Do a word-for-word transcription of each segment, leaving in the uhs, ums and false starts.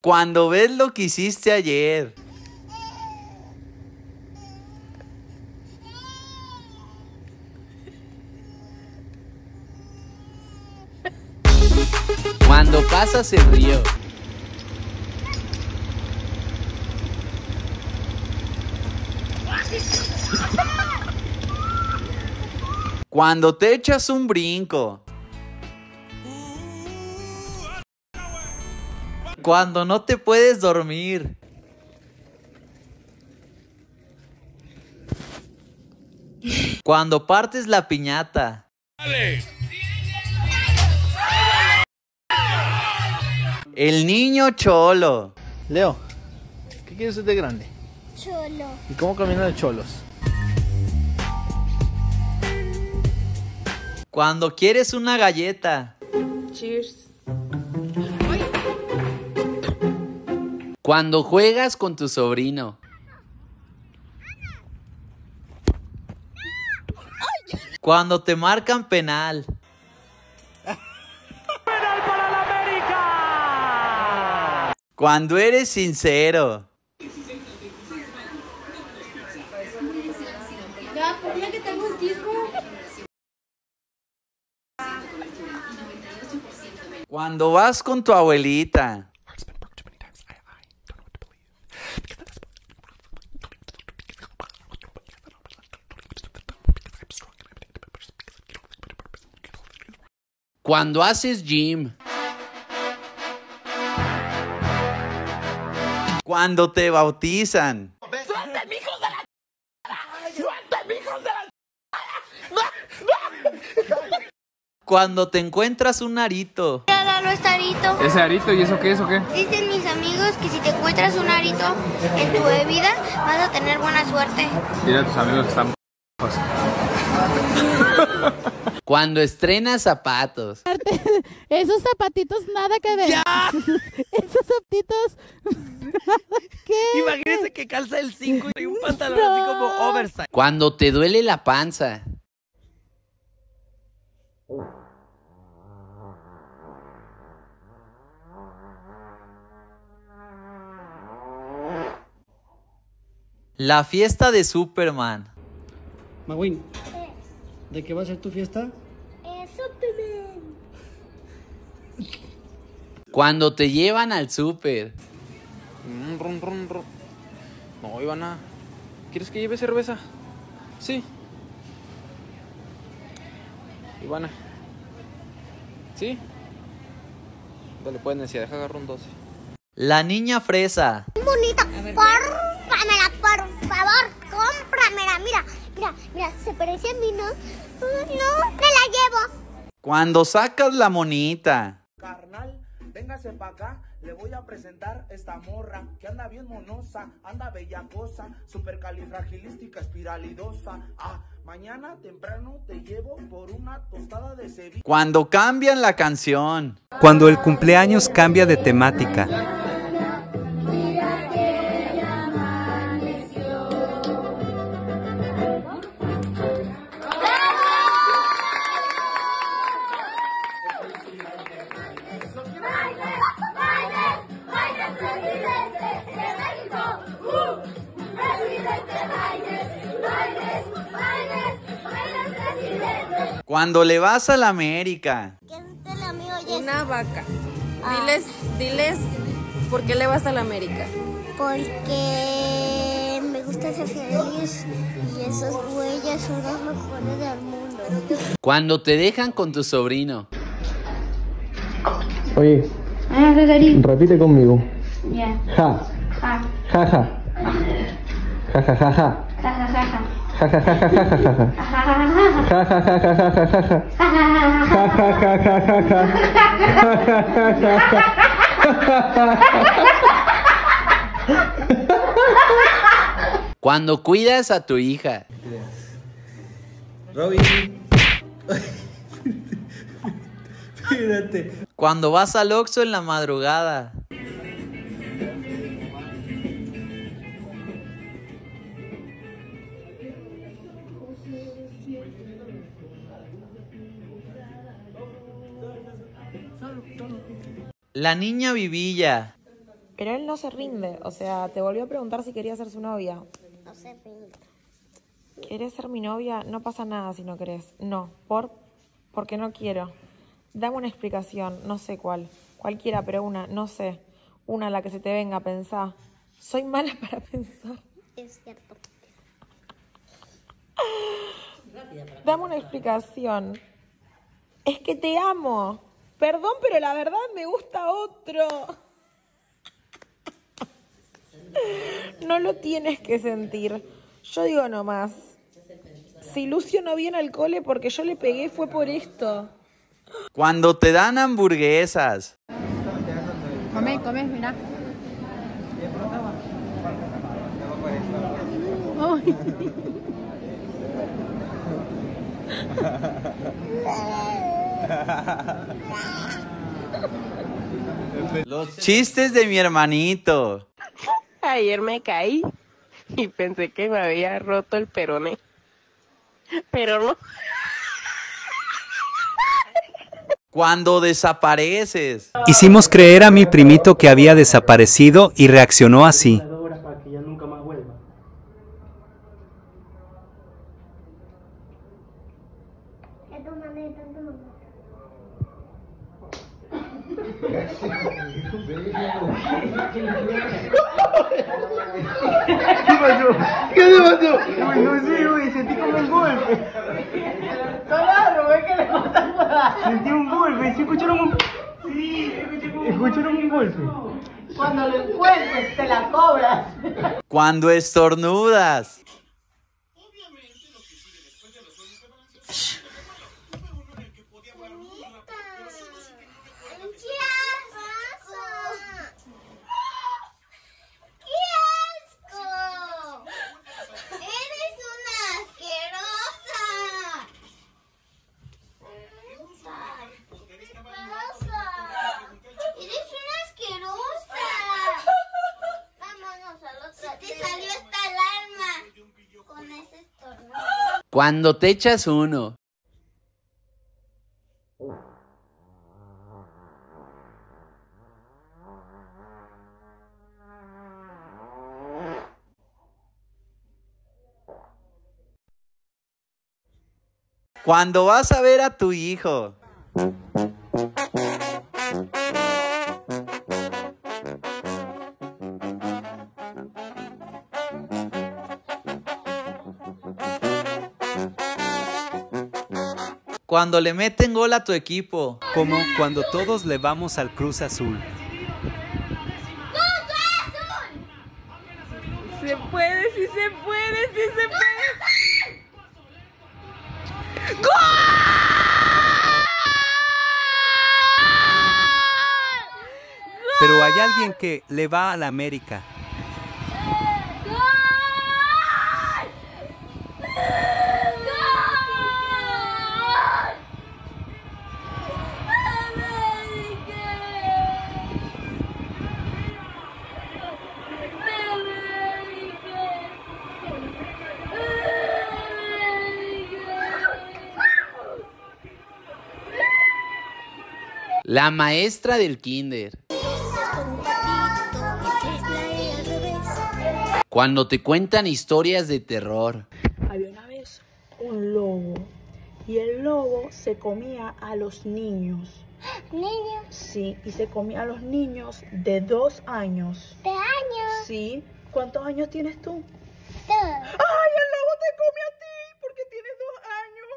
Cuando ves lo que hiciste ayer. Cuando pasas el río. Cuando te echas un brinco. Cuando no te puedes dormir. Cuando partes la piñata. ¡Dale! El niño cholo. Leo, ¿qué quieres ser de grande? Cholo. ¿Y cómo caminan los cholos? Cuando quieres una galleta. Cheers. Cuando juegas con tu sobrino. Cuando te marcan penal. ¡Penal para la América! Cuando eres sincero. Cuando vas con tu abuelita. Cuando haces gym. Cuando te bautizan. ¡Suéltame, hijos de la... ¡Suéltame, hijos de la... Cuando te encuentras un arito. Regalo este arito. ¿Ese arito? ¿Y eso qué? ¿Eso qué? Dicen mis amigos que si te encuentras un arito en tu bebida, vas a tener buena suerte. Dile a tus amigos que están... Cuando estrenas zapatos. Esos zapatitos nada que ver. ¡Ya! Esos zapatitos. ¿Qué? Imagínense que calza el cinco y un pantalón así como oversize. Cuando te duele la panza. La fiesta de Superman. Magwin, ¿de qué va a ser tu fiesta? Eh, Superman. Cuando te llevan al súper. Mm, ron, ron, ron. No, Ivana. ¿Quieres que lleve cerveza? Sí. Ivana. ¿Sí? Dale, pues, necia, deja agarrar un doce. La niña fresa. Bonita, cómpramela, por favor, cómpramela. Mira, mira, mira, se parece a mí, ¿no? Uh, no, me la llevo. Cuando sacas la monita. Carnal, véngase para acá, le voy a presentar esta morra que anda bien monosa, anda bellacosa, supercalifragilística, espiralidosa. Ah, mañana temprano te llevo por una tostada de Sevilla. Cuando cambian la canción. Cuando el cumpleaños cambia de temática. Cuando le vas a la América. Una vaca. Diles, diles, ¿por qué le vas a la América? Porque me gusta ser feliz y esos güeyes son los mejores del mundo. Cuando te dejan con tu sobrino. Oye, Ah, repite conmigo. ya. Ja. Ja, Ja, ja. Ja, ja, ja, ja. ja, ja, ja, ja. Ja, ja, ja, ja, ja, ja, ja. Ja, ja, ja, ja, ja, ja, ja. Ja, ja, ja, ja, ja, ja. Cuando cuidas a tu hija. Robin. Espérate. Cuando vas al Oxxo en la madrugada. La niña vivilla. Pero él no se rinde, o sea, te volvió a preguntar si quería ser su novia. No se rinde. ¿Querés ser mi novia? No pasa nada si no querés. No, ¿por? Porque no quiero. Dame una explicación, no sé cuál. Cualquiera, pero una, no sé. Una a la que se te venga, pensá. Soy mala para pensar. Es cierto. Dame una explicación. Es que te amo. Perdón, pero la verdad me gusta otro. No lo tienes que sentir. Yo digo nomás. Si Lucio no viene al cole porque yo le pegué fue por esto. Cuando te dan hamburguesas. Come, come, mira. Ay. Los chistes de mi hermanito. Ayer me caí y pensé que me había roto el peroné. Pero no. Cuando desapareces. Hicimos creer a mi primito que había desaparecido y reaccionó así. Para que ya nunca más vuelva. ¿Qué pasó? ¿Qué te pasó? Uy, no sé, uy, sentí como un golpe. Claro, es que le pasa. Sentí un golpe, ¿sí escucharon un... Sí, escucharon un golpe. Cuando lo encuentres, te la cobras. Cuando estornudas. Cuando te echas uno. Cuando vas a ver a tu hijo. Cuando le meten gol a tu equipo. Como cuando todos le vamos al Cruz Azul. Se puede, sí se puede, sí se puede. Pero hay alguien que le va a la América. La maestra del kinder. Cuando te cuentan historias de terror. Había una vez un lobo y el lobo se comía a los niños. ¿Niños? Sí, y se comía a los niños de dos años. ¿De años? Sí. ¿Cuántos años tienes tú? Dos. ¡Ay, el lobo te come a ti porque tienes dos años!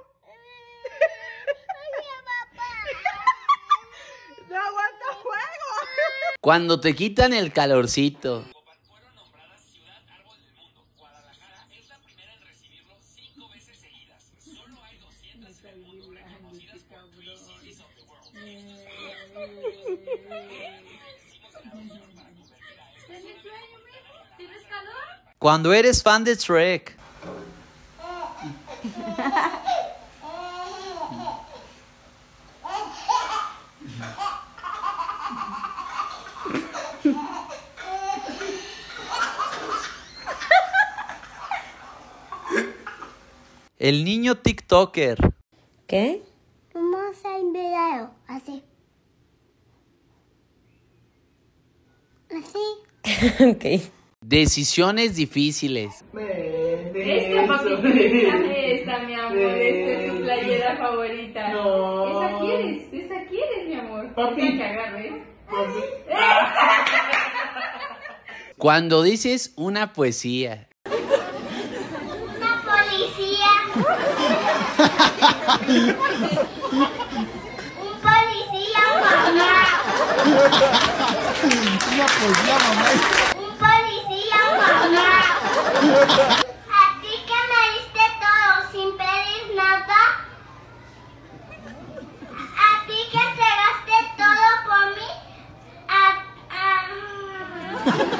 Oye, papá. ¡No aguanta juego! Cuando te quitan el calorcito. Cuando eres fan de Shrek. El niño TikToker. ¿Qué? Vamos a hacer video, así. Así. Ok. Decisiones difíciles. Esta, papito, esta, esta, mi amor, esta es tu playera favorita. No. Esa quieres, esa quieres, mi amor. Papi. Esa que agarre. Cuando dices una poesía. Una policía. Un policía, mamá. Una poesía, mamá. Un policía, mamá. A ti que me diste todo sin pedir nada. A ti que entregaste todo por mí. A, a...